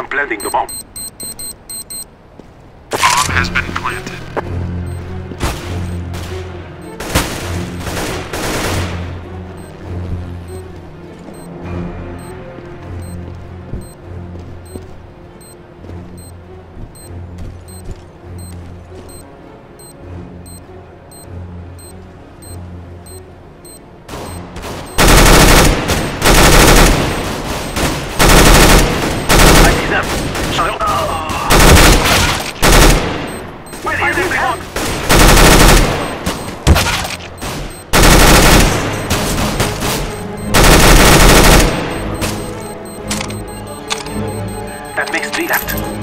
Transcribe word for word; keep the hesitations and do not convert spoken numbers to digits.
am planting the bomb. Bomb has been planted. That makes three left.